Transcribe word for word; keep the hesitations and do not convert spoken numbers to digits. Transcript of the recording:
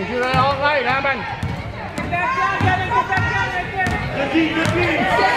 Continue d'aller en rail, hein, man. Good team, good team.